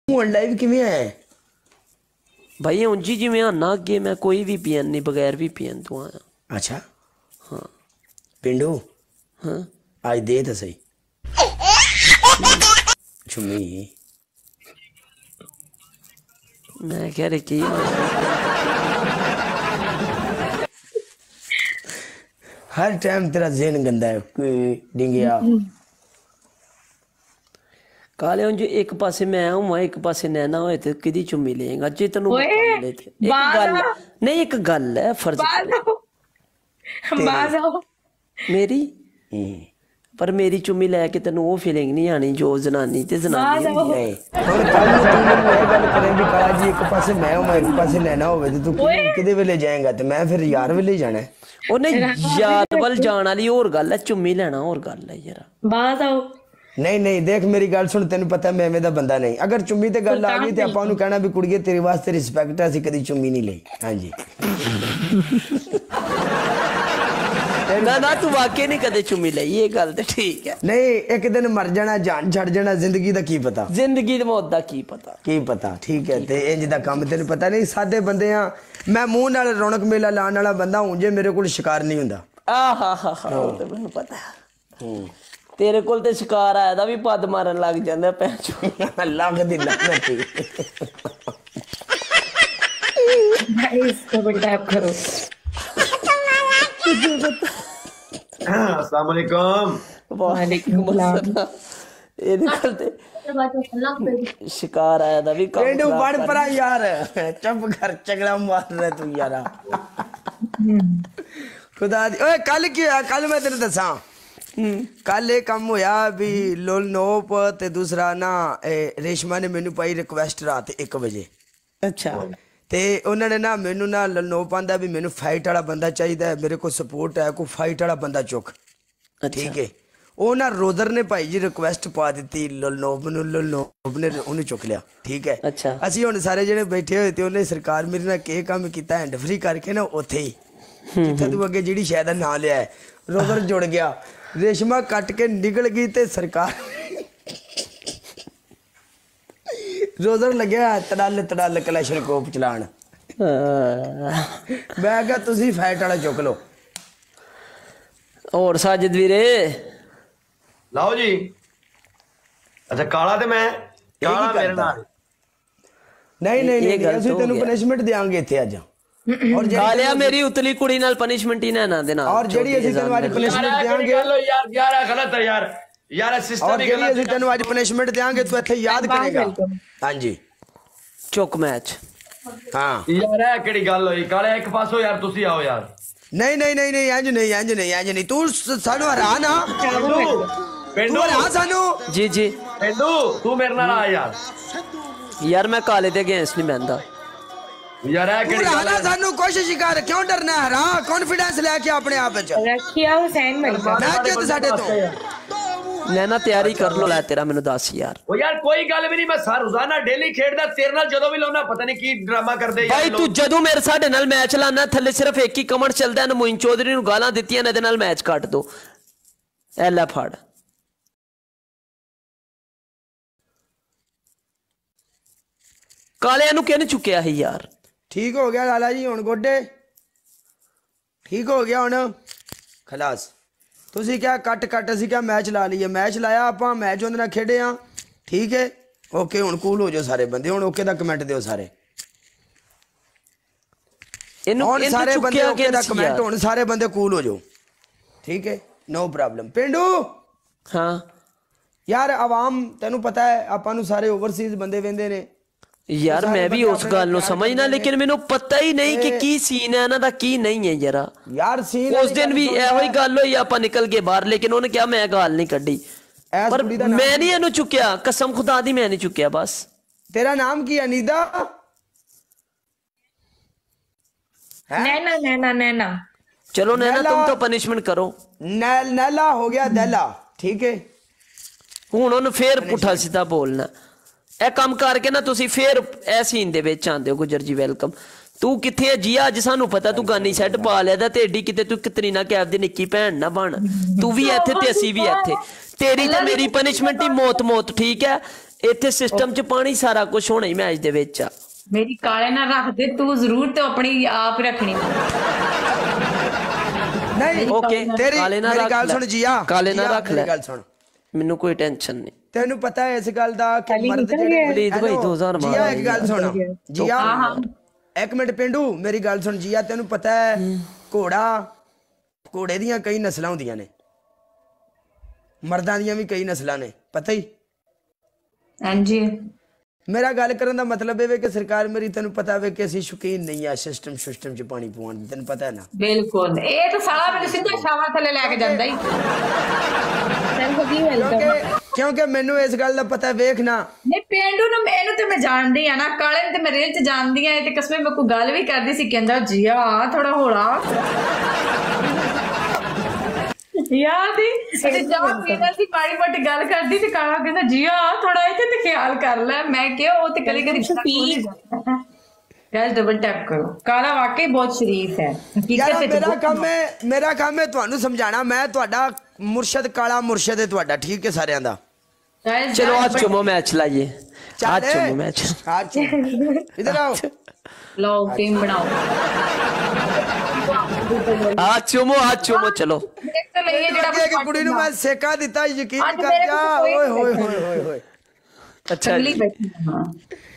ਹੁਣ ਲਾਈਵ ਕਿਵੇਂ ਆਇਆ भाई ਉਂਝ ਜਿਵੇਂ ਆਨਾ ਅੱਗੇ ਮੈਂ ਕੋਈ ਵੀ ਪੀਐਨ ਨਹੀਂ ਬਗੈਰ ਵੀ ਪੀਐਨ ਤੋਂ ਆਇਆ। अच्छा हाँ पिंडू हाँ आज दे तो सही चुम्मी मैं कह रही की हर टाइम तेरा ज़हन गंदा है कोई डिंगिया काले ਉਂਝ ਇੱਕ ਪਾਸੇ ਮੈਂ ਹੂੰ ਇੱਕ ਪਾਸੇ ਨੈਣਾ ਹੋਏ ਤੇ ਕਿਹਦੀ ਚੁੰਮੀ ਲਏਗਾ ਜੇ ਤੈਨੂੰ ਮਿਲੇ ਤੇ ਇੱਕ ਗੱਲ ਨਹੀਂ ਇੱਕ ਗੱਲ ਹੈ ਫਰਜ਼ मेरी पर मेरी चुम्मी लैके तेन वो फीलिंग नहीं आनी जो जनानी ते जनानी हुण कल तू मैनूं ये गल करे भी काला जी एक पासे मैं होवां एक पासे नैना होवे ते तू किदे वेले जाएगा ते मैं फिर यार वेले जाना है ओ नहीं यार वल जाण वाली होर गल है चुम्मी लेना होर गल है यार बात आओ नहीं नहीं देख मेरी गल सुन तेन पता मैं एवें दा बंदा नहीं अगर चुम्मी ते गल आ गई ते आपां नूं कहना भी कुड़िए तेरे वास्ते रिस्पेक्ट है असीं कदी चुम्मी नहीं लई हां जी ना ना तू वाकई नहीं कदे चुम्मी लई ये गल ते ठीक है नहीं एक दिन मर जाना जान छड़ जाना जिंदगी दा की पता जिंदगी दी मौत दा की पता ठीक है ते इंज दा काम तेन पता नहीं सादे बंदे आ मैं मुंह नाल रौनक मेला लाने वाला बंदा हूं जे मेरे कोल शिकार नहीं हुंदा आहा हा हा ते मैनूं पता तेरे कोल ते शिकार आया दा भी पद मारन लग जांदा पैंचो अल्लाह दी लानत इसको बड़ी टाइप करो अस्सलाम वालेकुम वालेकुम अस्सलाम ये निकल ते शिकार आया दा भी पेंडू बड़ परा यार चुप कर चगड़ा मार रहा तू यारा खुदा दी ओए कल की होया कल मैं तेरे दसा कल ये काम होया भी लोल नोप ते दूसरा ना रेशमा ने मैनू पाई रिक्वेस्ट रात 1 बजे अच्छा ते उन्होंने ना मैनू ना ललनोप आंदा भी मैनू फाइट वाला बंदा चाहिए मेरे को सपोर्ट है कोई फाइट वाला बंदा चुक ठीक है वो ना रोजर ने भाई जी रिक्वेस्ट पा दी ललनोप ने उन्हें चुक लिया ठीक है अच्छा असी हुण सारे जने बैठे हुए थे उन्हें सरकार मेरे नाल के काम किया हैंड फ्री करके ना उत्थे ही जिथे तू अगे जिहड़ी शायद ना लिया है रोजर जुड़ गया रेशमा कट के निकल गई ते सरकार रोजर लग्या तड़ल कलैशनकोप चलान मैं क्या तुसी फैट वाला चुक लो और साजिद वीरे लाओ जी अच्छा काला ते मैं काला मेरे नाल नहीं नहीं नहीं ਅਸੀਂ ਤੈਨੂੰ ਪਨਿਸ਼ਮੈਂਟ ਦੇਾਂਗੇ ਇੱਥੇ ਅੱਜ और गालिया मेरी उतली कुड़ी नाल पनिशमेंट ही ना देना और जेडी ਅਸੀਂ ਤੈਨੂੰ ਅੱਜ ਪਨਿਸ਼ਮੈਂਟ ਦੇਾਂਗੇ यार यार गलत है यार यार सिस्टम ही गलत है तेन आज पनिशमेंट देंगे तू इत्थे याद करेगा हां जी चुक मैच हां यार है केड़ी गल होई काले एक पासो यार तुसी आओ यार नहीं नहीं नहीं नहीं इंज नहीं तू सानू हरा ना पेंडू हरा सानू जी जी पेंडू तू मेरे नाल आ यार मैं काले दे अगेंस्ट नहीं बहंदा यार है केड़ी गल हरा सानू कोशिश कर क्यों डरना हरा कॉन्फिडेंस लेके अपने आप विच रखिया हुसैन भाई मैं जिद साडे तो नैना तैयारी कर लो लै तेरा मैनू दस यार ओ यार कोई गल भी नहीं मैं सार रोजाना डेली खेडदा तेरे नाल जदों भी लाउना पता नहीं की ड्रामा करदे यार भाई तू जदों मेरे साडे नाल मैच लाना थल्ले सिर्फ एक ही कमेंट चलदा है मोइन चौधरी नू गालां दित्तियां ने दे नाल मैच काट दो ए ले फड़ काले नू किहने चुक्या है यार ठीक हो गया लाला जी हुण गोडे ठीक हो गया हुण खलास ਤੁਸੀਂ ਕਿਹਾ ਕੱਟ ਅਸੀਂ ਕਿਹਾ ਮੈਚ ਲਾ ਲਈਏ ਮੈਚ ਲਾਇਆ ਆਪਾਂ ਮੈਚ ਉਹਦੇ ਨਾਲ ਖੇਡੇ ਆ ਠੀਕ ਹੈ ਓਕੇ ਹੁਣ ਕੂਲ ਹੋ ਜਾਓ ਸਾਰੇ ਬੰਦੇ ਹੁਣ ਓਕੇ ਦਾ ਕਮੈਂਟ ਦਿਓ ਸਾਰੇ ਇਹਨੂੰ ਸਾਰੇ ਬੰਦੇ ਓਕੇ ਦਾ ਕਮੈਂਟ ਹੁਣ ਸਾਰੇ ਬੰਦੇ ਕੂਲ ਹੋ ਜਾਓ ਠੀਕ ਹੈ ਨੋ ਪ੍ਰੋਬਲਮ ਪਿੰਡੂ ਹਾਂ ਯਾਰ ਆਵਾਮ ਤੈਨੂੰ ਪਤਾ ਹੈ ਆਪਾਂ ਨੂੰ ਸਾਰੇ ਓਵਰਸੀਜ਼ ਬੰਦੇ ਵੇਂਦੇ ਨੇ यार मैं भी उस गल नु समझना लेकिन मैनू पता ही नहीं कि की सीन है ना दा की नहीं है जरा यार सीन उस दिन भी एहो ही गल होई आपा निकल के बाहर लेकिन उन्होंने क्या मैं गाल नहीं कड्डी पर मैं नहीं इहनू चुक्या कसम खुदा दी मैं नहीं चुक्या बस तेरा नाम की अनीदा नैना नैना नैना चलो नैना तुम तो पनिशमेंट करो नैला हो गया दैला ठीक है हुण उन्होंने फिर पुठा सीधा बोलना ए काम करके ना तुसी फिर ए सीन दे विच आंदे हो गुजर जी वेलकम तू किथे है जी अज सानू पता तू गानी सैट पा लिया ते एडी किते तू कतरीना कैफ दी निक्की भैन ना बन तू भी इत्थे ते असी भी इत्थे तेरी ते मेरी पनिशमेंट ही मौत ठीक है ਇੱਥੇ ਸਿਸਟਮ 'ਚ ਪਾਣੀ ਸਾਰਾ ਕੁਝ ਹੋਣਾ ਹੀ ਮੈਚ ਦੇ ਵਿੱਚ ਆ। ਮੇਰੀ ਕਾਲੇ ਨਾਲ ਰੱਖ ਦੇ ਤੂੰ ਜ਼ਰੂਰ ਤੇ ਆਪਣੀ ਆਪ ਰੱਖਣੀ ਨਹੀਂ ਓਕੇ ਤੇਰੀ ਕਾਲੇ ਨਾਲ ਮੇਰੀ ਰੱਖ ਗੱਲ ਲੈ। ਸੁਣ ਜੀਆ ਕਾਲੇ ਨਾਲ ਜੀਆ, ਰੱਖ ਮੇਰੀ ਲੈ ਗੱਲ ਸੁਣ ਮੈਨੂੰ ਕੋਈ ਟੈਨਸ਼ਨ ਨਹੀਂ। ਤੈਨੂੰ ਪਤਾ ਹੈ ਇਸ ਗੱਲ ਦਾ ਕਿ ਖਾਲੀ ਮਰਦ ਨਿਕਲ ਜਿਹੜੇ ਗਿਆ। ਵਲੀਦ ਭਾਈ 2000 ਜੀਆ ਇੱਕ ਗੱਲ ਸੁਣ ਜੀਆ ਹਾਂ, ਹਾਂ। ਇੱਕ ਮਿੰਟ ਪਿੰਡੂ ਮੇਰੀ ਗੱਲ ਸੁਣ ਜੀਆ ਤੈਨੂੰ ਪਤਾ ਹੈ ਘੋੜੇ ਦੀਆਂ ਕਈ ਨਸਲਾਂ ਹੁੰਦੀਆਂ ਨੇ ਮਰਦਾਂ ਦੀਆਂ ਵੀ ਕਈ ਨਸਲਾਂ ਨੇ ਪਤਾ ਹੀ ਹਾਂਜੀ ਮੇਰਾ ਗੱਲ ਕਰਨ ਦਾ ਮਤਲਬ ਇਹ ਵੇ ਕਿ ਸਰਕਾਰ ਮੇਰੀ ਤੈਨੂੰ ਪਤਾ ਵੇ ਕਿ ਅਸੀਂ ਸ਼ੌਕੀਨ ਨਹੀਂ ਆ ਸਿਸਟਮ ਚ ਪਾਣੀ ਪਵਾਉਣ ਦੀ ਤੈਨੂੰ ਪਤਾ ਹੈ ਨਾ ਬਿਲਕੁਲ ਇਹ ਤਾਂ ਸਾਲਾ ਮੈਨੂੰ ਸਿੱਧਾ ਸ਼ਾਵਾ ਥੱਲੇ ਲੈ ਕੇ ਜਾਂਦਾ ਹੀ ਤੈਨੂੰ ਕੀ ਵੈਲਕਮ ਕਿਉਂਕਿ ਮੈਨੂੰ ਇਸ ਗੱਲ ਦਾ ਪਤਾ ਵੇਖ ਨਾ ਨਹੀਂ ਪੇਂਡੂ ਨੂੰ ਇਹਨੂੰ ਤੇ ਮੈਂ ਜਾਣਦੀ ਆ ਨਾ ਕਾਲੇ ਨੂੰ ਤੇ ਮੈਂ ਰੇਲ ਚ ਜਾਣਦੀ ਆ ਤੇ ਕਸਮੇ ਮੈਂ ਕੋਈ ਗੱਲ ਵੀ ਕਰਦੀ ਸੀ ਕਹਿੰਦਾ ਜੀਆ ਥੋੜਾ ਹੋਲਾ ਯਾਦ ਹੀ ਤੇ ਜਦ ਕਿਹਦਾ ਸੀ ਮਾੜੀ ਮੋਟੀ ਗੱਲ ਕਰਦੀ ਤੇ ਕਾਲਾ ਕਹਿੰਦਾ ਜੀਆ ਥੋੜਾ ਇਹ ਤੇ ਖਿਆਲ ਕਰ ਲੈ ਮੈਂ ਕਿਹਾ ਉਹ ਤੇ ਕਦੀ ਕਦੀ ਗਾਇਸ ਡਬਲ ਟੈਪ ਕਰੋ ਕਾਲਾ ਵਾਕਈ ਬਹੁਤ ਸ਼ਰੀਫ ਹੈ ਯਾਰ ਮੇਰਾ ਕੰਮ ਹੈ ਤੁਹਾਨੂੰ ਸਮਝਾਣਾ ਮੈਂ ਤੁਹਾਡਾ ਮੁਰਸ਼ਦ ਕਾਲਾ ਮੁਰਸ਼ਦ ਹੈ ਤੁਹਾਡਾ ਠੀਕ ਹੈ ਸਾਰਿਆਂ ਦਾ ਚਲੋ ਅੱਜ ਚੁਮੋ ਮੈਚ ਲਾਈਏ आज चुमो मैच इधर आओ लो टीम बनाओ आज चुमो चलो देख तो लइए जेड़ा कि कुड़ी नु मैं सेका दिता यकीन कर जा ओए होए होए होए अच्छा अगली बैठी हां